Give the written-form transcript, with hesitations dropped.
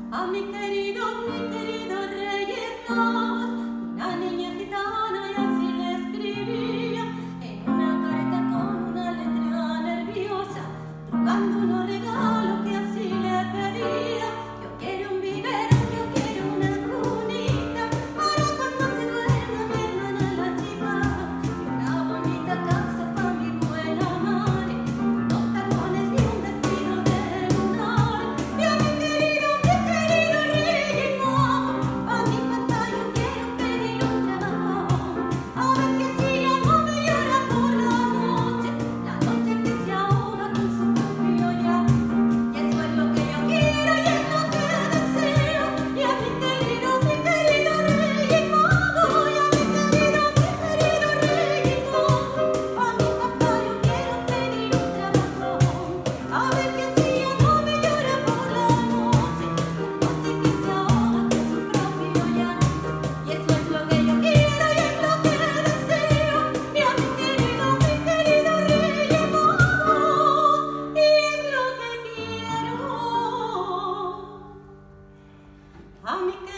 A mi querido rey Dios, una niña gitana y así le escribía en una carta con una letra nerviosa, rogando unos regalos que así le pedía. Yo quiero un vivero, yo quiero una cunita para cuando se duerma mi hermana la chica, y una bonita casa para mi buena madre, unos tacones y un vestido de lunar. Y a mi querido rey Momo, a mi papá yo quiero pedir un trabajo, a ver que si ya no me llora por la noche que se ahoga con su propio llanto. Y eso es lo que yo quiero y es lo que deseo. Y a mi querido rey Momo, y a mi querido rey Momo, a mi papá yo quiero pedir un trabajo, a ver que si ya no me llora por la noche que se ahoga con su propio llanto. Y eso es lo que yo quiero y es lo que deseo. Y a mi querido rey Momo, y es lo que quiero. A mi